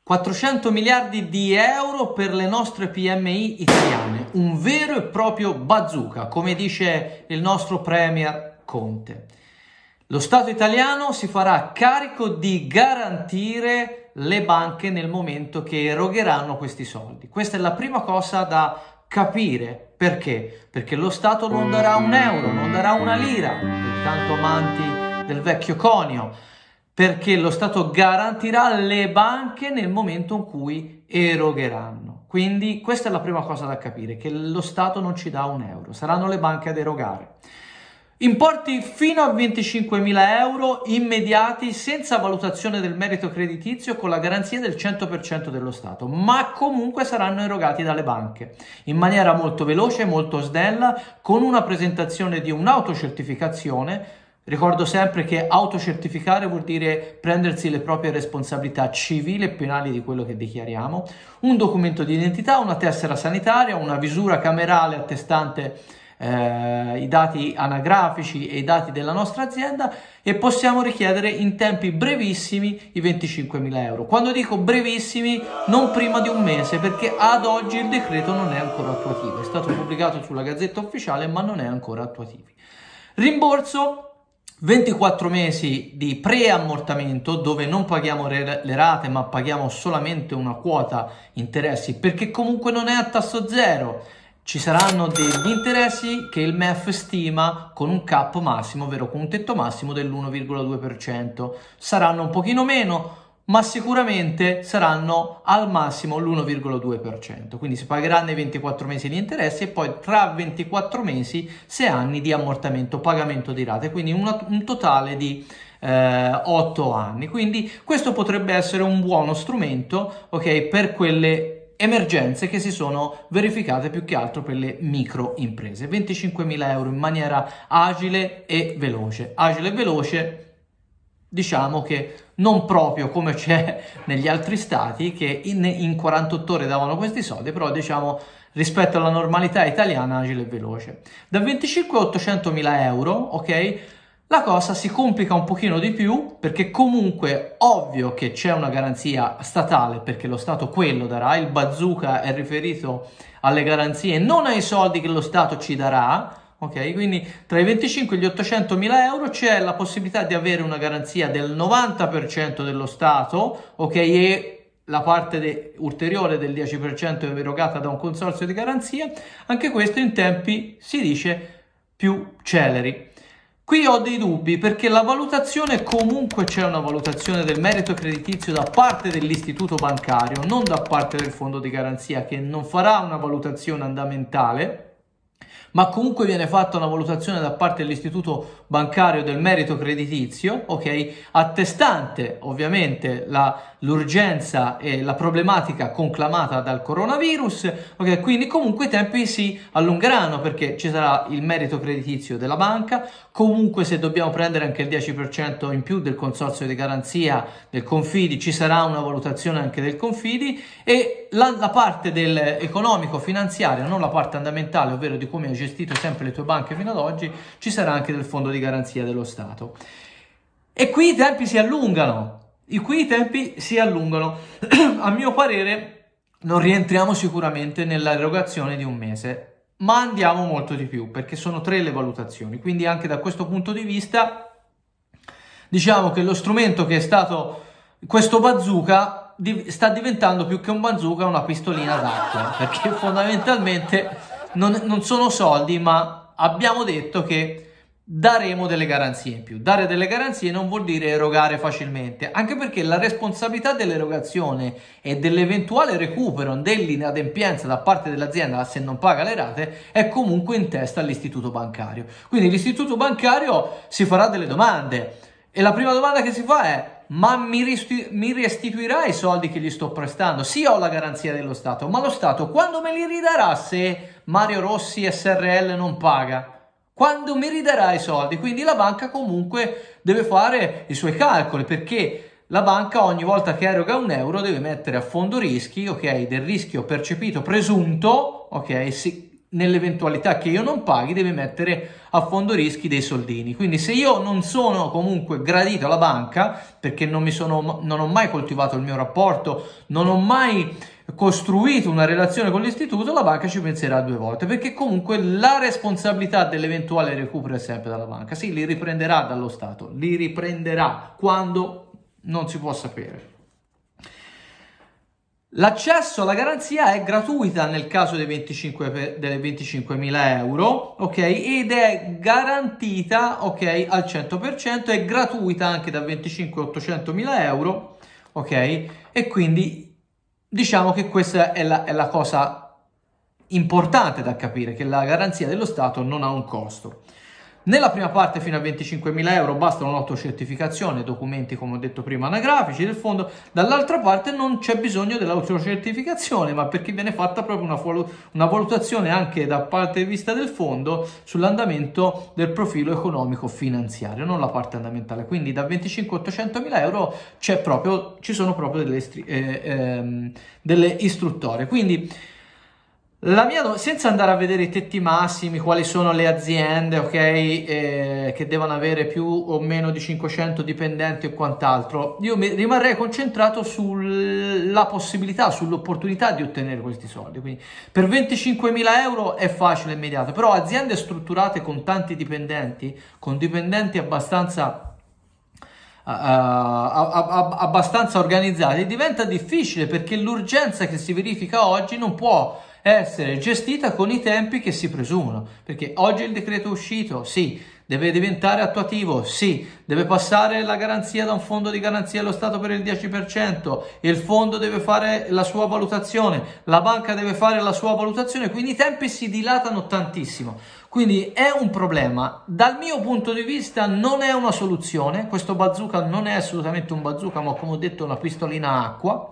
400 miliardi di euro per le nostre PMI italiane, un vero e proprio bazooka, come dice il nostro Premier Conte. Lo Stato italiano si farà carico di garantire le banche nel momento che erogheranno questi soldi. Questa è la prima cosa da capire. Perché? Perché lo Stato non darà un euro, non darà una lira, per tanto amanti del vecchio conio, perché lo Stato garantirà le banche nel momento in cui erogheranno. Quindi questa è la prima cosa da capire, che lo Stato non ci dà un euro, saranno le banche ad erogare. Importi fino a 25.000 euro immediati senza valutazione del merito creditizio con la garanzia del 100% dello Stato, ma comunque saranno erogati dalle banche in maniera molto veloce, molto snella, con una presentazione di un'autocertificazione. Ricordo sempre che autocertificare vuol dire prendersi le proprie responsabilità civili e penali di quello che dichiariamo, un documento di identità, una tessera sanitaria, una visura camerale attestante i dati anagrafici e i dati della nostra azienda, e possiamo richiedere in tempi brevissimi i 25.000 euro. Quando dico brevissimi, non prima di un mese, perché ad oggi il decreto non è ancora attuativo, è stato pubblicato sulla Gazzetta Ufficiale ma non è ancora attuativo. Rimborso 24 mesi di preammortamento, dove non paghiamo le rate ma paghiamo solamente una quota interessi, perché comunque non è a tasso zero. Ci saranno degli interessi che il MEF stima con un cap massimo, ovvero con un tetto massimo dell'1,2%. Saranno un pochino meno, ma sicuramente saranno al massimo l'1,2%. Quindi si pagheranno i 24 mesi di interessi e poi tra 24 mesi 6 anni di ammortamento, pagamento di rate, quindi un totale di 8 anni. Quindi questo potrebbe essere un buono strumento, ok, per quelle emergenze che si sono verificate più che altro per le micro imprese. 25.000 euro in maniera agile e veloce. Agile e veloce, diciamo che non proprio come c'è negli altri stati che in 48 ore davano questi soldi, però diciamo rispetto alla normalità italiana agile e veloce. Da 25 a 800.000 euro, ok? La cosa si complica un pochino di più, perché comunque ovvio che c'è una garanzia statale, perché lo Stato quello darà, il bazooka è riferito alle garanzie, non ai soldi che lo Stato ci darà, ok? Quindi tra i 25 e gli 800.000 euro c'è la possibilità di avere una garanzia del 90% dello Stato, ok? E la parte ulteriore del 10% è erogata da un consorzio di garanzia, anche questo in tempi, si dice, più celeri. Qui ho dei dubbi, perché la valutazione, comunque c'è una valutazione del merito creditizio da parte dell'istituto bancario, non da parte del fondo di garanzia, che non farà una valutazione andamentale, ma comunque viene fatta una valutazione da parte dell'istituto bancario del merito creditizio, ok? Attestante ovviamente l'urgenza e la problematica conclamata dal coronavirus, ok? Quindi comunque i tempi si allungheranno, perché ci sarà il merito creditizio della banca, comunque se dobbiamo prendere anche il 10% in più del consorzio di garanzia del Confidi, ci sarà una valutazione anche del Confidi, e la parte del economico finanziario, non la parte andamentale, ovvero di come hai gestito sempre le tue banche fino ad oggi, ci sarà anche del fondo di garanzia dello Stato. E qui i tempi si allungano, a mio parere non rientriamo sicuramente nell'erogazione di un mese, ma andiamo molto di più, perché sono 3 le valutazioni, quindi anche da questo punto di vista diciamo che lo strumento che è stato questo bazooka sta diventando più che un bazooka una pistolina d'acqua, perché fondamentalmente non sono soldi, ma abbiamo detto che daremo delle garanzie in più. Dare delle garanzie non vuol dire erogare facilmente, anche perché la responsabilità dell'erogazione e dell'eventuale recupero dell'inadempienza da parte dell'azienda se non paga le rate è comunque in testa all'istituto bancario. Quindi l'istituto bancario si farà delle domande, e la prima domanda che si fa è: ma mi restituirà i soldi che gli sto prestando? Sì, ho la garanzia dello Stato, ma lo Stato quando me li ridarà se Mario Rossi SRL non paga? Quando mi ridarà i soldi? Quindi la banca comunque deve fare i suoi calcoli, perché la banca ogni volta che eroga un euro deve mettere a fondo rischi, ok, del rischio percepito presunto, ok, nell'eventualità che io non paghi, deve mettere a fondo rischi dei soldini. Quindi se io non sono comunque gradito alla banca, perché non ho mai coltivato il mio rapporto, non ho mai costruito una relazione con l'istituto, la banca ci penserà 2 volte, perché comunque la responsabilità dell'eventuale recupero è sempre dalla banca. Sì, li riprenderà dallo Stato, li riprenderà quando non si può sapere. L'accesso alla garanzia è gratuita nel caso dei 25.000 euro, ok? Ed è garantita, ok, al 100%, è gratuita anche da 25.800.000 euro, ok? E quindi diciamo che questa è la cosa importante da capire, che la garanzia dello Stato non ha un costo. Nella prima parte fino a 25.000 euro basta un'autocertificazione, documenti come ho detto prima anagrafici del fondo, dall'altra parte non c'è bisogno dell'autocertificazione, ma perché viene fatta proprio una valutazione anche da parte di vista del fondo sull'andamento del profilo economico finanziario, non la parte andamentale. Quindi da 25.800.000 euro ci sono proprio delle istruttorie. Quindi senza andare a vedere i tetti massimi, quali sono le aziende, ok, che devono avere più o meno di 500 dipendenti o quant'altro, io rimarrei concentrato sulla possibilità, sull'opportunità di ottenere questi soldi. Quindi per 25.000 euro è facile e immediato, però aziende strutturate con tanti dipendenti, con dipendenti abbastanza organizzati, diventa difficile, perché l'urgenza che si verifica oggi non può essere gestita con i tempi che si presumono, perché oggi il decreto è uscito, sì, deve diventare attuativo, sì, deve passare la garanzia da un fondo di garanzia allo Stato per il 10%, il fondo deve fare la sua valutazione, la banca deve fare la sua valutazione, quindi i tempi si dilatano tantissimo. Quindi è un problema. Dal mio punto di vista non è una soluzione, questo bazooka non è assolutamente un bazooka, ma come ho detto una pistolina acqua.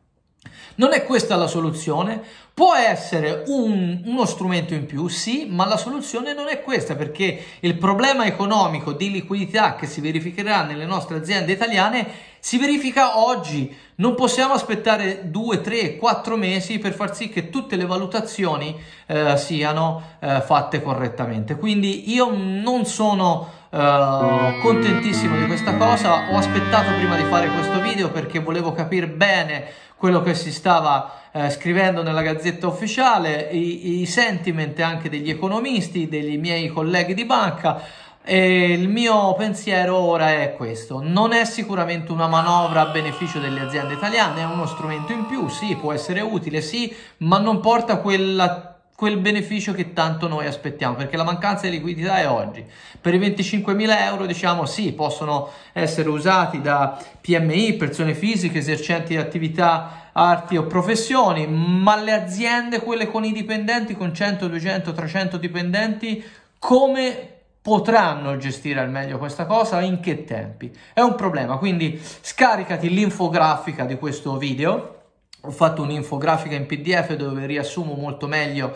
Non è questa la soluzione, può essere uno strumento in più, sì, ma la soluzione non è questa, perché il problema economico di liquidità che si verificherà nelle nostre aziende italiane si verifica oggi. Non possiamo aspettare 2, 3, 4 mesi per far sì che tutte le valutazioni siano fatte correttamente. Quindi io non sono contentissimo di questa cosa. Ho aspettato prima di fare questo video perché volevo capire bene quello che si stava scrivendo nella Gazzetta Ufficiale, i sentiment anche degli economisti, dei miei colleghi di banca. E il mio pensiero ora è questo: non è sicuramente una manovra a beneficio delle aziende italiane, è uno strumento in più, sì, può essere utile, sì, ma non porta quel beneficio che tanto noi aspettiamo, perché la mancanza di liquidità è oggi. Per i 25.000 euro, diciamo, sì, possono essere usati da PMI, persone fisiche, esercenti attività, arti o professioni, ma le aziende, quelle con i dipendenti, con 100, 200, 300 dipendenti, come potranno gestire al meglio questa cosa? In che tempi? È un problema. Quindi scaricati l'infografica di questo video. Ho fatto un'infografica in PDF dove riassumo molto meglio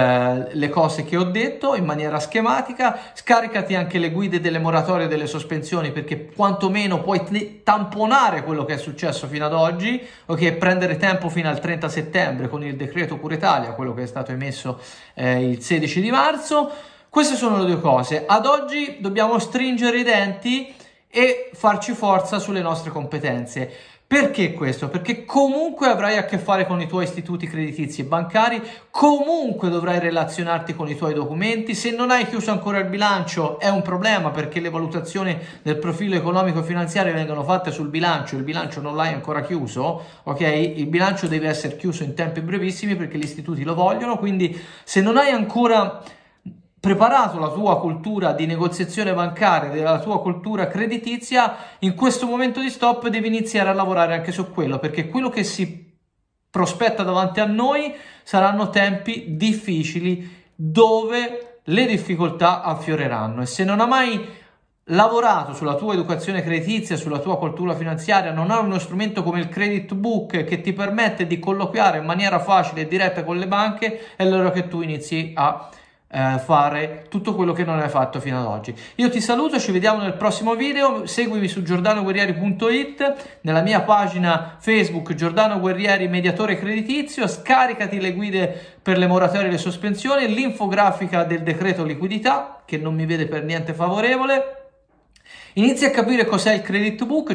le cose che ho detto in maniera schematica. Scaricati anche le guide delle moratorie e delle sospensioni, perché quantomeno puoi tamponare quello che è successo fino ad oggi, ok? Prendere tempo fino al 30 settembre con il decreto Cura Italia, quello che è stato emesso il 16 di marzo. Queste sono le due cose. Ad oggi dobbiamo stringere i denti e farci forza sulle nostre competenze. Perché questo? Perché comunque avrai a che fare con i tuoi istituti creditizi e bancari, comunque dovrai relazionarti con i tuoi documenti. Se non hai chiuso ancora il bilancio è un problema, perché le valutazioni del profilo economico finanziario vengono fatte sul bilancio, il bilancio non l'hai ancora chiuso, ok? Il bilancio deve essere chiuso in tempi brevissimi perché gli istituti lo vogliono, quindi se non hai ancora preparato la tua cultura di negoziazione bancaria, la tua cultura creditizia, in questo momento di stop devi iniziare a lavorare anche su quello, perché quello che si prospetta davanti a noi saranno tempi difficili dove le difficoltà affioreranno, e se non hai mai lavorato sulla tua educazione creditizia, sulla tua cultura finanziaria, non hai uno strumento come il credit book che ti permette di colloquiare in maniera facile e diretta con le banche, è l'ora che tu inizi a fare tutto quello che non hai fatto fino ad oggi. Io ti saluto, ci vediamo nel prossimo video, seguimi su giordanoguerrieri.it, nella mia pagina Facebook Giordano Guerrieri mediatore creditizio, scaricati le guide per le moratorie e le sospensioni, l'infografica del decreto liquidità che non mi vede per niente favorevole. Inizia a capire cos'è il credit book,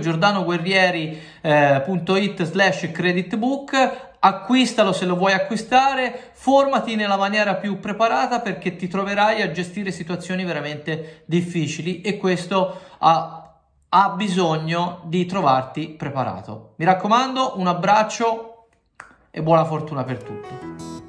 giordanoguerrieri.it/creditbook, acquistalo se lo vuoi acquistare, formati nella maniera più preparata perché ti troverai a gestire situazioni veramente difficili e questo ha bisogno di trovarti preparato. Mi raccomando, un abbraccio e buona fortuna per tutti.